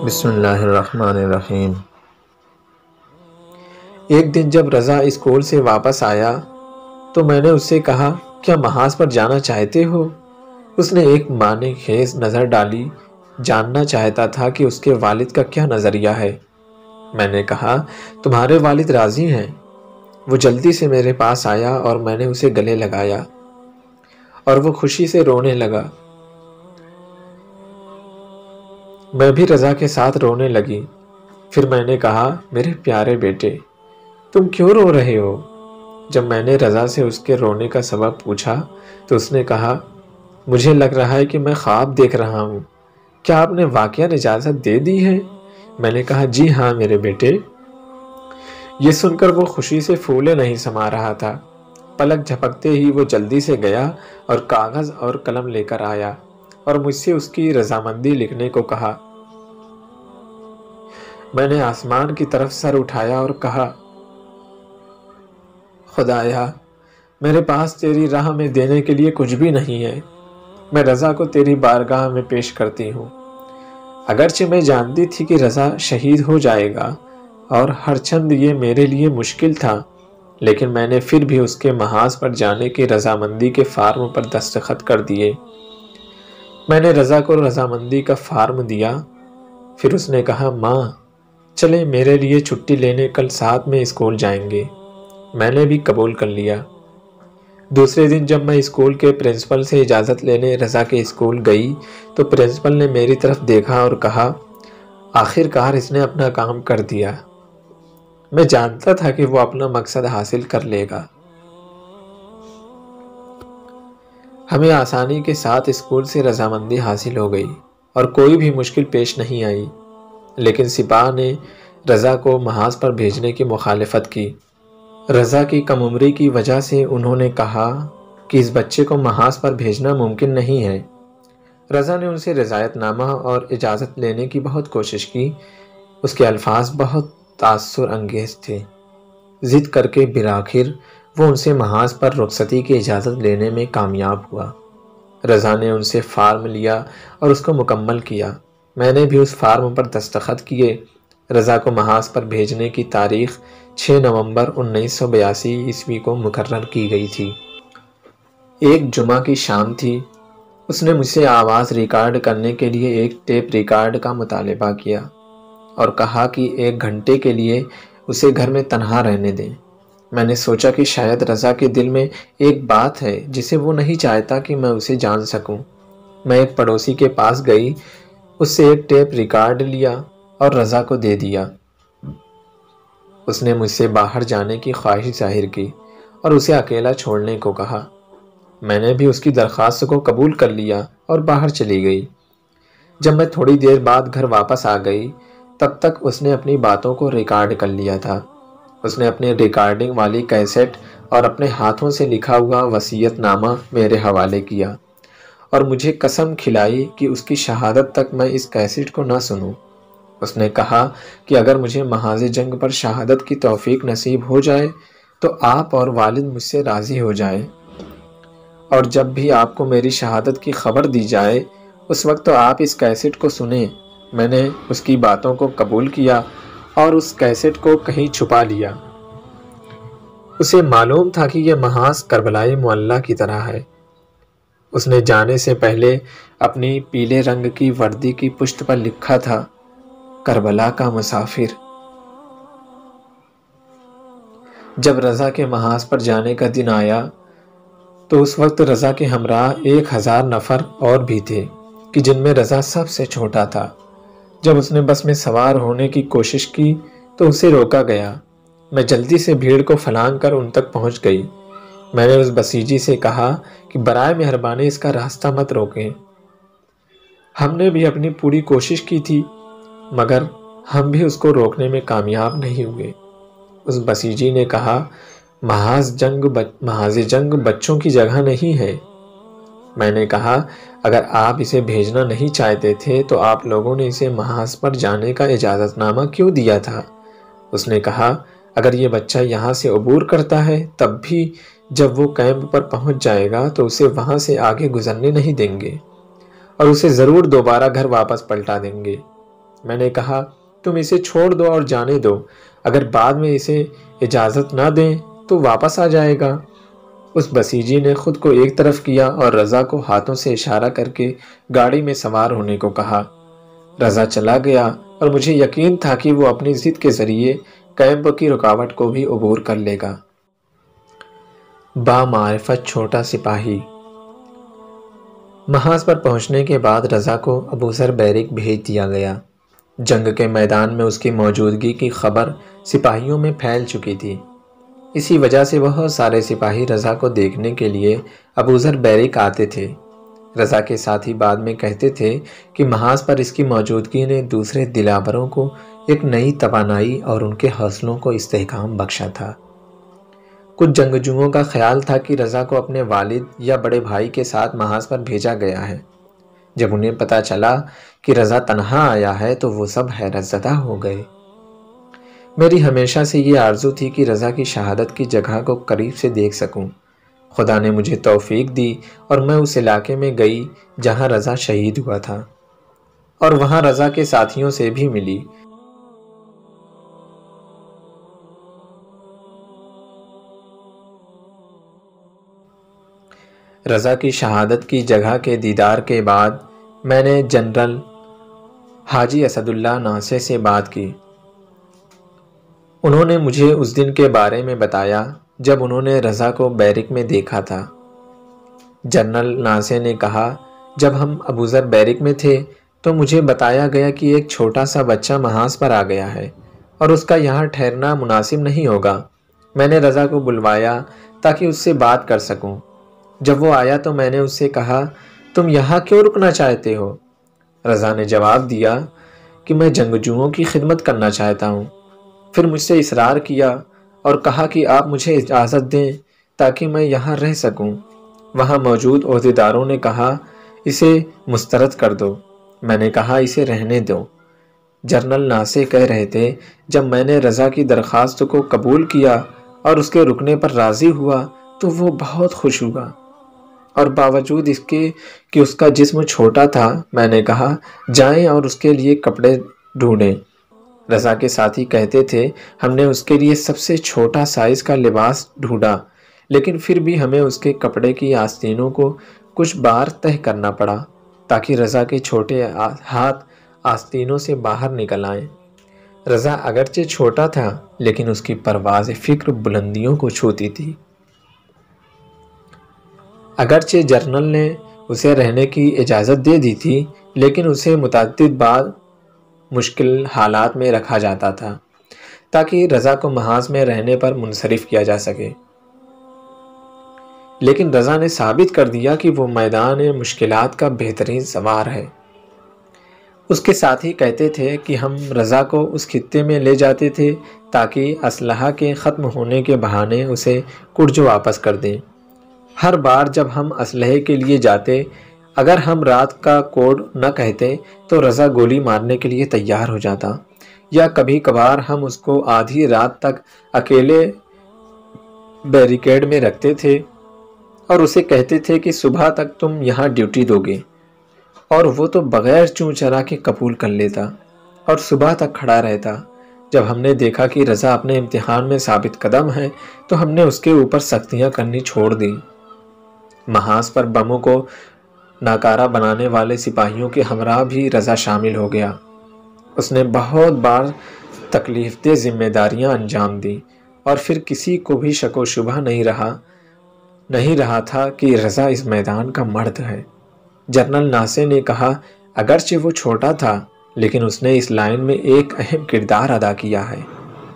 بسم اللہ الرحمن الرحیم۔ ایک دن جب رضا اسکول سے واپس آیا تو میں نے اس سے کہا، کیا محاذ پر جانا چاہتے ہو؟ اس نے ایک معنی خیز نظر ڈالی، جاننا چاہتا تھا کہ اس کے والد کا کیا نظریہ ہے۔ میں نے کہا، تمہارے والد راضی ہیں۔ وہ جلدی سے میرے پاس آیا اور میں نے اسے گلے لگایا اور وہ خوشی سے رونے لگا۔ میں بھی رضا کے ساتھ رونے لگی۔ پھر میں نے کہا، میرے پیارے بیٹے، تم کیوں رو رہے ہو؟ جب میں نے رضا سے اس کے رونے کا سبب پوچھا تو اس نے کہا، مجھے لگ رہا ہے کہ میں خواب دیکھ رہا ہوں۔ کیا آپ نے واقعہ اجازت دے دی ہے؟ میں نے کہا، جی ہاں میرے بیٹے۔ یہ سن کر وہ خوشی سے پھولے نہیں سما رہا تھا۔ پلک جھپکتے ہی وہ جلدی سے گیا اور کاغذ اور قلم لے کر آیا اور مجھ سے اس کی رضامندی لکھنے کو کہا۔ میں نے آسمان کی طرف سر اٹھایا اور کہا، خدایا، میرے پاس تیری راہ میں دینے کے لیے کچھ بھی نہیں ہے۔ میں رضا کو تیری بارگاہ میں پیش کرتی ہوں۔ اگرچہ میں جانتی تھی کہ رضا شہید ہو جائے گا اور ہر چند یہ میرے لیے مشکل تھا، لیکن میں نے پھر بھی اس کے محاذ پر جانے کی رضامندی کے فارم پر دستخط کر دیے۔ میں نے رضا کو رضامندی کا فارم دیا۔ پھر اس نے کہا، ماں چلیں میرے لیے چھٹی لینے کل ساتھ میں اسکول جائیں گے۔ میں نے بھی قبول کر لیا۔ دوسرے دن جب میں اسکول کے پرنسپل سے اجازت لینے رضا کے اسکول گئی تو پرنسپل نے میری طرف دیکھا اور کہا، آخر کار اس نے اپنا کام کر دیا۔ میں جانتا تھا کہ وہ اپنا مقصد حاصل کر لے گا۔ ہمیں آسانی کے ساتھ اسکول سے رضامندی حاصل ہو گئی اور کوئی بھی مشکل پیش نہیں آئی، لیکن سپاہ نے رضا کو محاذ پر بھیجنے کی مخالفت کی۔ رضا کی کم عمری کی وجہ سے انہوں نے کہا کہ اس بچے کو محاذ پر بھیجنا ممکن نہیں ہے۔ رضا نے ان سے رضایت نامہ اور اجازت لینے کی بہت کوشش کی۔ اس کے الفاظ بہت تاثر انگیز تھے۔ ضد کر کے بالآخر وہ ان سے محاذ پر رخصتی کی اجازت لینے میں کامیاب ہوا۔ رضا نے ان سے فارم لیا اور اس کو مکمل کیا۔ میں نے بھی اس فارم پر دستخط کیے۔ رضا کو محاذ پر بھیجنے کی تاریخ 6 نومبر 1982 عیسوی کو مقرر کی گئی تھی۔ ایک جمعہ کی شام تھی۔ اس نے مجھ سے آواز ریکارڈ کرنے کے لیے ایک ٹیپ ریکارڈ کا مطالبہ کیا اور کہا کہ 1 گھنٹے کے لیے اسے گھر میں تنہا رہنے دیں۔ میں نے سوچا کہ شاید رضا کے دل میں ایک بات ہے جسے وہ نہیں چاہتا کہ میں اسے جان سکوں۔ میں ایک پڑوسی کے پاس گئی، اس سے ایک ٹیپ ریکارڈ لیا اور رضا کو دے دیا۔ اس نے مجھ سے باہر جانے کی خواہش ظاہر کی اور اسے اکیلا چھوڑنے کو کہا۔ میں نے بھی اس کی درخواست کو قبول کر لیا اور باہر چلی گئی۔ جب میں تھوڑی دیر بعد گھر واپس آ گئی تب تک اس نے اپنی باتوں کو ریکارڈ کر لیا تھا۔ اس نے اپنی ریکارڈنگ والی کیسٹ اور اپنے ہاتھوں سے لکھا ہوا وصیت نامہ میرے حوالے کیا اور مجھے قسم کھلائی کہ اس کی شہادت تک میں اس کیسٹ کو نہ سنوں۔ اس نے کہا کہ اگر مجھے محاذ جنگ پر شہادت کی توفیق نصیب ہو جائے تو آپ اور والد مجھ سے راضی ہو جائیں، اور جب بھی آپ کو میری شہادت کی خبر دی جائے اس وقت تو آپ اس کیسٹ کو سنیں۔ میں نے اس کی باتوں کو قبول کیا اور اس کیسٹ کو کہیں چھپا لیا۔ اسے معلوم تھا کہ یہ محاذ کربلائی معلیٰ کی طرح ہے۔ اس نے جانے سے پہلے اپنی پیلے رنگ کی وردی کی پشت پر لکھا تھا، کربلا کا مسافر۔ جب رضا کے محاذ پر جانے کا دن آیا تو اس وقت رضا کے ہمراہ 1000 نفر اور بھی تھے کہ جن میں رضا سب سے چھوٹا تھا۔ جب اس نے بس میں سوار ہونے کی کوشش کی تو اسے روکا گیا۔ میں جلدی سے بھیڑ کو پھلانگ کر ان تک پہنچ گئی۔ میں نے اس بسیجی سے کہا کہ برائے مہربانی اس کا راستہ مت روکیں۔ ہم نے بھی اپنی پوری کوشش کی تھی مگر ہم بھی اس کو روکنے میں کامیاب نہیں ہوئے۔ اس بسیجی نے کہا، محاذ جنگ بچوں کی جگہ نہیں ہے۔ میں نے کہا، اگر آپ اسے بھیجنا نہیں چاہتے تھے تو آپ لوگوں نے اسے محاذ پر جانے کا اجازت نامہ کیوں دیا تھا؟ اس نے کہا، اگر یہ بچہ یہاں سے عبور کرتا ہے تب بھی جب وہ کیمپ پر پہنچ جائے گا تو اسے وہاں سے آگے گزرنے نہیں دیں گے اور اسے ضرور دوبارہ گھر واپس پلٹا دیں گے۔ میں نے کہا تم اسے چھوڑ دو اور جانے دو، اگر بعد میں اسے اجازت نہ دیں تو واپس آ جائے گا۔ اس بسیجی نے خود کو ایک طرف کیا اور رضا کو ہاتھوں سے اشارہ کر کے گاڑی میں سوار ہونے کو کہا۔ رضا چلا گیا اور مجھے یقین تھا کہ وہ اپنی ضد کے ذریعے کیمپ کی رکاوٹ کو بھی عبور کر لے گا۔ بامعرفت چھوٹا سپاہی۔ محاذ پر پہنچنے کے بعد رضا کو ابوذر بیرک بھیج دیا گیا۔ جنگ کے میدان میں اس کی موجودگی کی خبر سپاہیوں میں پھیل چکی تھی۔ اسی وجہ سے بہت سارے سپاہی رضا کو دیکھنے کے لیے ابوذر بیرک آتے تھے۔ رضا کے ساتھی بعد میں کہتے تھے کہ محاذ پر اس کی موجودگی نے دوسرے دلاوروں کو ایک نئی توانائی اور ان کے حوصلوں کو استحکام بخشا تھا۔ کچھ جنگجوؤں کا خیال تھا کہ رضا کو اپنے والد یا بڑے بھائی کے ساتھ محاذ پر بھیجا گیا ہے۔ جب انہیں پتہ چلا کہ رضا تنہا آیا ہے تو وہ سب حیرت زدہ ہو گئے۔ میری ہمیشہ سے یہ آرزو تھی کہ رضا کی شہادت کی جگہ کو قریب سے دیکھ سکوں۔ خدا نے مجھے توفیق دی اور میں اس علاقے میں گئی جہاں رضا شہید ہوا تھا، اور وہاں رضا کے ساتھیوں سے بھی ملی۔ رضا کی شہادت کی جگہ کے دیدار کے بعد میں نے جنرل حاجی اسد اللہ ناصر سے بات کی۔ انہوں نے مجھے اس دن کے بارے میں بتایا جب انہوں نے رضا کو بیرک میں دیکھا تھا۔ جنرل ناصر نے کہا، جب ہم ابوذر بیرک میں تھے تو مجھے بتایا گیا کہ ایک چھوٹا سا بچہ محاذ پر آ گیا ہے اور اس کا یہاں ٹھہرنا مناسب نہیں ہوگا۔ میں نے رضا کو بلوایا تاکہ اس سے بات کر سکوں۔ جب وہ آیا تو میں نے اس سے کہا، تم یہاں کیوں رکنا چاہتے ہو؟ رضا نے جواب دیا کہ میں جنگجوؤں کی خدمت کرنا چاہتا ہوں۔ پھر مجھ سے اصرار کیا اور کہا کہ آپ مجھے اجازت دیں تاکہ میں یہاں رہ سکوں۔ وہاں موجود عہدیداروں نے کہا، اسے مسترد کر دو۔ میں نے کہا، اسے رہنے دو۔ جنرل ناصر کہہ رہے تھے، جب میں نے رضا کی درخواست کو قبول کیا اور اس کے رکنے پر راضی ہوا تو وہ بہت خوش ہوا، اور باوجود اس کے کہ اس کا جسم چھوٹا تھا میں نے کہا، جائیں اور اس کے لیے کپڑے ڈھونڈیں۔ رضا کے ساتھی کہتے تھے، ہم نے اس کے لیے سب سے چھوٹا سائز کا لباس ڈھونڈا، لیکن پھر بھی ہمیں اس کے کپڑے کی آستینوں کو کچھ بار تہہ کرنا پڑا تاکہ رضا کے چھوٹے ہاتھ آستینوں سے باہر نکل آئیں۔ رضا اگرچہ چھوٹا تھا لیکن اس کی پرواز فکر بلندیوں کو چھوتی تھی۔ اگرچہ جنرل نے اسے رہنے کی اجازت دے دی تھی لیکن اسے متعدد بار مشکل حالات میں رکھا جاتا تھا تاکہ رضا کو محاذ میں رہنے پر منصرف کیا جا سکے۔ لیکن رضا نے ثابت کر دیا کہ وہ میدان مشکلات کا بہترین سوار ہے۔ اس کے ساتھی کہتے تھے کہ ہم رضا کو اس خطے میں لے جاتے تھے تاکہ اسلحہ کے ختم ہونے کے بہانے اسے کرج واپس کر دیں۔ ہر بار جب ہم اسلحے کے لیے جاتے، اگر ہم رات کا کوڈ نہ کہتے تو رضا گولی مارنے کے لیے تیار ہو جاتا، یا کبھی کبھار ہم اس کو آدھی رات تک اکیلے بیریکیڈ میں رکھتے تھے اور اسے کہتے تھے کہ صبح تک تم یہاں ڈیوٹی دو گے، اور وہ تو بغیر چوں چرا کے قبول کر لیتا اور صبح تک کھڑا رہتا۔ جب ہم نے دیکھا کہ رضا اپنے امتحان میں ثابت قدم ہے تو ہم نے اس کے اوپر سختیاں کرنی چھوڑ دی۔ محاذ پر بموں کو ناکارہ بنانے والے سپاہیوں کے ہمراہ بھی رضا شامل ہو گیا۔ اس نے بہت بار تکلیف دہ ذمہ داریاں انجام دیں اور پھر کسی کو بھی شک و شبہ نہیں رہا تھا کہ رضا اس میدان کا مرد ہے۔ جنرل ناصر نے کہا، اگرچہ وہ چھوٹا تھا لیکن اس نے اس لائن میں ایک اہم کردار ادا کیا ہے۔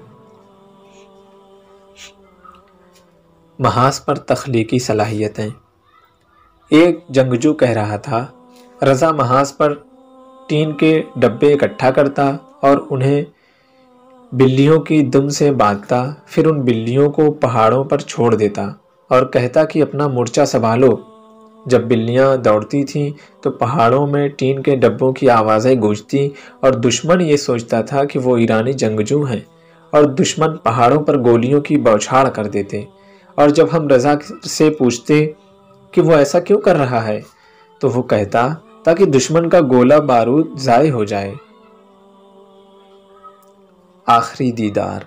محاذ پر تخلیقی صلاحیتیں۔ ایک جنگجو کہہ رہا تھا، رضا محاذ پر ٹین کے ڈبے اکٹھا کرتا اور انہیں بلیوں کی دم سے باندھتا، پھر ان بلیوں کو پہاڑوں پر چھوڑ دیتا اور کہتا کہ اپنا مورچہ سنبھالو۔ جب بلیاں دوڑتی تھیں تو پہاڑوں میں ٹین کے ڈبوں کی آوازیں گونجتی اور دشمن یہ سوچتا تھا کہ وہ ایرانی جنگجو ہیں، اور دشمن پہاڑوں پر گولیوں کی بوچھاڑ کر دیتے۔ اور جب ہم رضا سے پوچھتے کہ وہ ایسا کیوں کر رہا ہے تو وہ کہتا، تاکہ دشمن کا گولہ بارود ضائع ہو جائے۔ آخری دیدار۔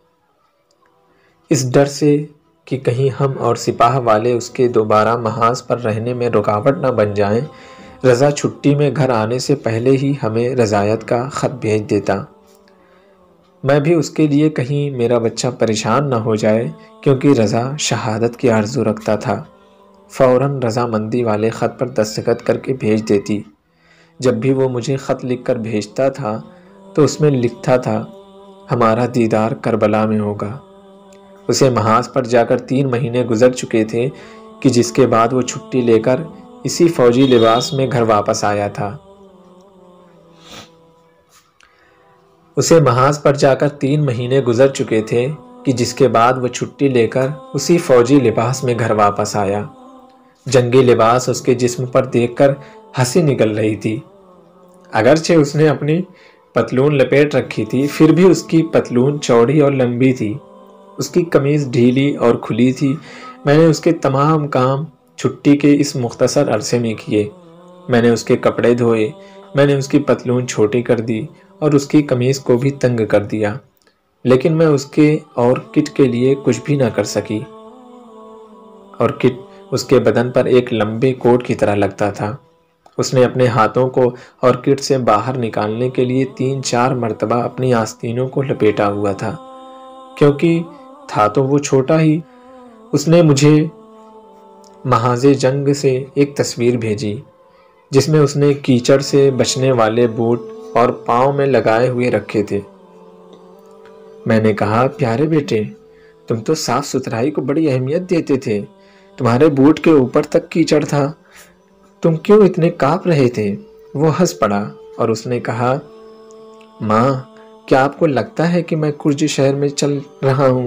اس ڈر سے کہ کہیں ہم اور سپاہ والے اس کے دوبارہ محاذ پر رہنے میں رکاوٹ نہ بن جائیں، رضا چھٹی میں گھر آنے سے پہلے ہی ہمیں رضایت کا خط بھیج دیتا۔ میں بھی اس کے لیے کہیں میرا بچہ پریشان نہ ہو جائے، کیونکہ رضا شہادت کی آرزو رکھتا تھا، فوراً رضامندی والے خط پر دستخط کر کے بھیج دیتی۔ جب بھی وہ مجھے خط لکھ کر بھیجتا تھا تو اس میں لکھتا تھا، ہمارا دیدار کربلا میں ہوگا۔ اسے محاذ پر جا کر 3 مہینے گزر چکے تھے کہ جس کے بعد وہ چھٹی لے کر اسی فوجی لباس میں گھر واپس آیا تھا۔ اسے محاذ پر جا کر 3 مہینے گزر چکے تھے کہ جس کے بعد وہ چھٹی لے کر اسی فوجی لباس میں گھر واپس آیا۔ جنگی لباس اس کے جسم پر دیکھ کر ہنسی نکل رہی تھی۔ اگرچہ اس نے اپنی پتلون لپیٹ رکھی تھی، پھر بھی اس کی پتلون چوڑی اور لمبی تھی۔ اس کی قمیض ڈھیلی اور کھلی تھی۔ میں نے اس کے تمام کام چھٹی کے اس مختصر عرصے میں کیے۔ میں نے اس کے کپڑے دھوئے، میں نے اس کی پتلون چھوٹی کر دی اور اس کی قمیض کو بھی تنگ کر دیا، لیکن میں اس کے اور کٹ کے لیے کچھ بھی نہ کر سکی، اور کٹ اس کے بدن پر ایک لمبے کوٹ کی طرح لگتا تھا۔ اس نے اپنے ہاتھوں کو اور کٹ سے باہر نکالنے کے لیے 3-4 مرتبہ اپنی آستینوں کو لپیٹا ہوا تھا، کیونکہ تھا تو وہ چھوٹا ہی۔ اس نے مجھے محاذ جنگ سے ایک تصویر بھیجی جس میں اس نے کیچڑ سے بچنے والے بوٹ اور پاؤں میں لگائے ہوئے رکھے تھے۔ میں نے کہا، پیارے بیٹے، تم تو صاف ستھرائی کو بڑی اہمیت دیتے تھے، تمہارے بوٹ کے اوپر تک کیچڑ تھا، تم کیوں اتنے کانپ رہے تھے؟ وہ ہنس پڑا اور اس نے کہا، ماں، کیا آپ کو لگتا ہے کہ میں کرج شہر میں چل رہا ہوں؟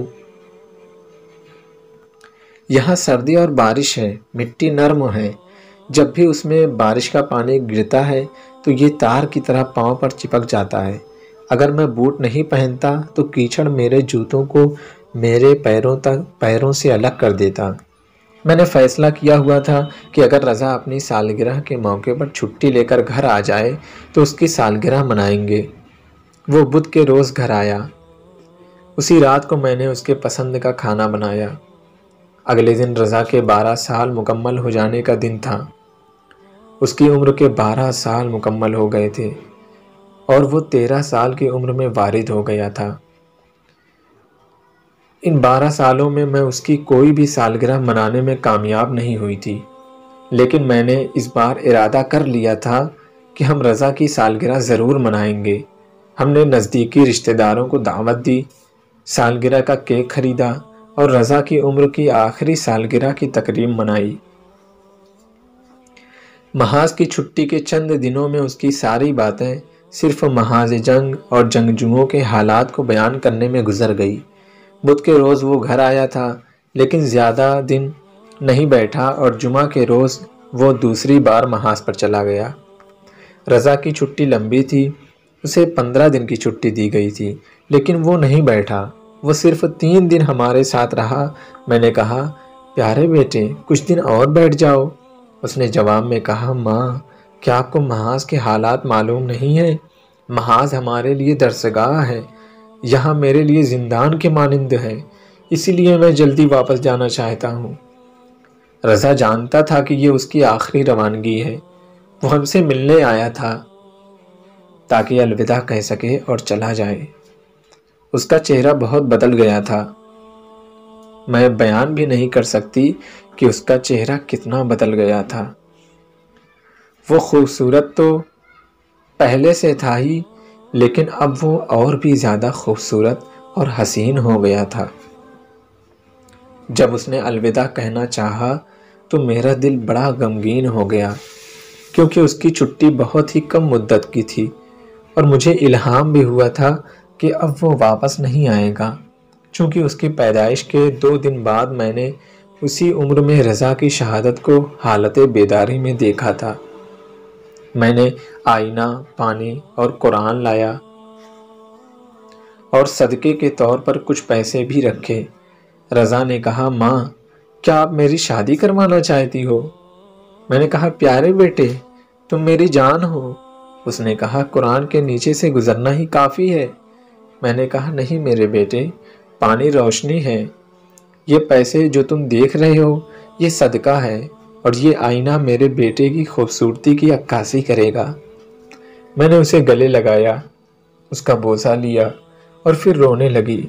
یہاں سردی اور بارش ہے، مٹی نرم ہے، جب بھی اس میں بارش کا پانی گرتا ہے تو یہ تار کی طرح پاؤں پر چپک جاتا ہے۔ اگر میں بوٹ نہیں پہنتا تو کیچڑ میرے جوتوں کو میرے پیروں سے الگ کر دیتا۔ میں نے فیصلہ کیا ہوا تھا کہ اگر رضا اپنی سالگرہ کے موقع پر چھٹی لے کر گھر آ جائے تو اس کی سالگرہ منائیں گے۔ وہ بدھ کے روز گھر آیا۔ اسی رات کو میں نے اس کے پسند کا کھانا بنایا۔ اگلے دن رضا کے 12 سال مکمل ہو جانے کا دن تھا۔ اس کی عمر کے 12 سال مکمل ہو گئے تھے اور وہ 13 سال کی عمر میں وارد ہو گیا تھا۔ ان 12 سالوں میں اس کی کوئی بھی سالگرہ منانے میں کامیاب نہیں ہوئی تھی، لیکن میں نے اس بار ارادہ کر لیا تھا کہ ہم رضا کی سالگرہ ضرور منائیں گے۔ ہم نے نزدیکی رشتہ داروں کو دعوت دی، سالگرہ کا کیک خریدا اور رضا کی عمر کی آخری سالگرہ کی تقریب منائی۔ محاذ کی چھٹی کے چند دنوں میں اس کی ساری باتیں صرف محاذ جنگ اور جنگجوؤں کے حالات کو بیان کرنے میں گزر گئی۔ بدھ کے روز وہ گھر آیا تھا، لیکن زیادہ دن نہیں بیٹھا اور جمعہ کے روز وہ دوسری بار محاذ پر چلا گیا۔ رضا کی چھٹی لمبی تھی، اسے 15 دن کی چھٹی دی گئی تھی، لیکن وہ نہیں بیٹھا، وہ صرف 3 دن ہمارے ساتھ رہا۔ میں نے کہا، پیارے بیٹے، کچھ دن اور بیٹھ جاؤ۔ اس نے جواب میں کہا، ماں، کیا آپ کو محاذ کے حالات معلوم نہیں ہیں؟ محاذ ہمارے لیے درسگاہ ہے، یہاں میرے لیے زندان کے مانند ہے، اسی لیے میں جلدی واپس جانا چاہتا ہوں۔ رضا جانتا تھا کہ یہ اس کی آخری روانگی ہے۔ وہ ہم سے ملنے آیا تھا تاکہ الوداع کہہ سکے اور چلا جائے۔ اس کا چہرہ بہت بدل گیا تھا۔ میں بیان بھی نہیں کر سکتی کہ اس کا چہرہ کتنا بدل گیا تھا۔ وہ خوبصورت تو پہلے سے تھا ہی، لیکن اب وہ اور بھی زیادہ خوبصورت اور حسین ہو گیا تھا۔ جب اس نے الوداع کہنا چاہا تو میرا دل بڑا غمگین ہو گیا، کیونکہ اس کی چھٹی بہت ہی کم مدت کی تھی اور مجھے الہام بھی ہوا تھا کہ اب وہ واپس نہیں آئے گا، چونکہ اس کی پیدائش کے 2 دن بعد میں نے اسی عمر میں رضا کی شہادت کو حالت بیداری میں دیکھا تھا۔ میں نے آئینہ، پانی اور قرآن لایا اور صدقے کے طور پر کچھ پیسے بھی رکھے۔ رضا نے کہا، ماں، کیا آپ میری شادی کروانا چاہتی ہو؟ میں نے کہا، پیارے بیٹے، تم میری جان ہو۔ اس نے کہا، قرآن کے نیچے سے گزرنا ہی کافی ہے، میں نے کہا نہیں میرے بیٹے، پانی روشنی ہے، یہ پیسے جو تم دیکھ رہے ہو یہ صدقہ ہے، اور یہ آئینہ میرے بیٹے کی خوبصورتی کی عکاسی کرے گا۔ میں نے اسے گلے لگایا، اس کا بوسہ لیا اور پھر رونے لگی۔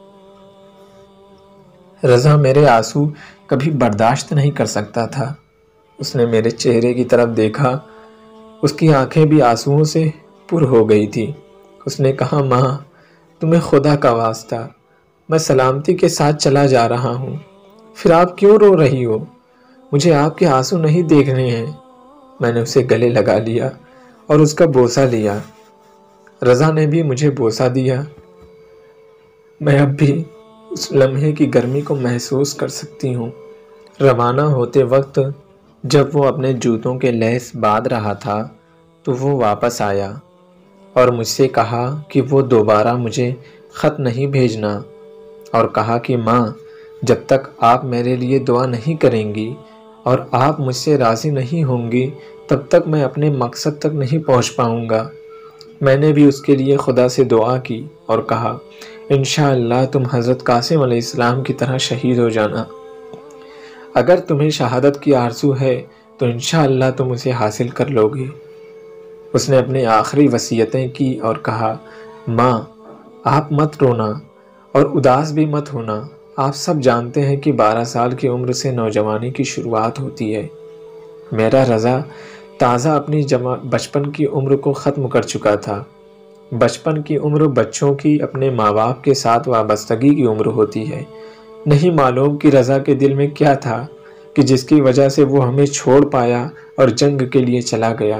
رضا میرے آنسو کبھی برداشت نہیں کر سکتا تھا۔ اس نے میرے چہرے کی طرف دیکھا، اس کی آنکھیں بھی آنسوؤں سے پر ہو گئی تھی۔ اس نے کہا ماں، تمہیں خدا کا واسطہ، میں سلامتی کے ساتھ چلا جا رہا ہوں، پھر آپ کیوں رو رہی ہو؟ مجھے آپ کے آنسو نہیں دیکھنے ہیں۔ میں نے اسے گلے لگا لیا اور اس کا بوسہ لیا۔ رضا نے بھی مجھے بوسہ دیا۔ میں اب بھی اس لمحے کی گرمی کو محسوس کر سکتی ہوں۔ روانہ ہوتے وقت جب وہ اپنے جوتوں کے لیس باندھ رہا تھا تو وہ واپس آیا اور مجھ سے کہا کہ وہ دوبارہ مجھے خط نہیں بھیجنا، اور کہا کہ ماں، جب تک آپ میرے لیے دعا نہیں کریں گی اور آپ مجھ سے راضی نہیں ہوں گی تب تک میں اپنے مقصد تک نہیں پہنچ پاؤں گا۔ میں نے بھی اس کے لیے خدا سے دعا کی اور کہا انشاءاللہ تم حضرت قاسم علیہ السلام کی طرح شہید ہو جانا۔ اگر تمہیں شہادت کی آرزو ہے تو انشاءاللہ تم اسے حاصل کر لو گے۔ اس نے اپنے آخری وصیتیں کی اور کہا ماں، آپ مت رونا اور اداس بھی مت ہونا۔ آپ سب جانتے ہیں کہ 12 سال کی عمر سے نوجوانی کی شروعات ہوتی ہے۔ میرا رضا تازہ اپنی بچپن کی عمر کو ختم کر چکا تھا۔ بچپن کی عمر بچوں کی اپنے ماں باپ کے ساتھ وابستگی کی عمر ہوتی ہے۔ نہیں معلوم کہ رضا کے دل میں کیا تھا کہ جس کی وجہ سے وہ ہمیں چھوڑ پایا اور جنگ کے لیے چلا گیا۔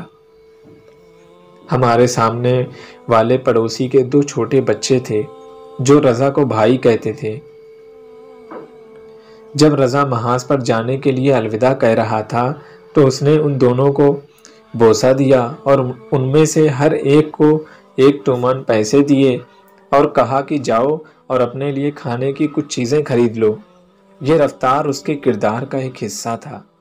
ہمارے سامنے والے پڑوسی کے 2 چھوٹے بچے تھے جو رضا کو بھائی کہتے تھے۔ جب رضا محاذ پر جانے کے لیے الوداع کہہ رہا تھا تو اس نے ان دونوں کو بوسہ دیا اور ان میں سے ہر ایک کو 1 تومن پیسے دیے اور کہا کہ جاؤ اور اپنے لیے کھانے کی کچھ چیزیں خرید لو۔ یہ رفتار اس کے کردار کا ایک حصہ تھا۔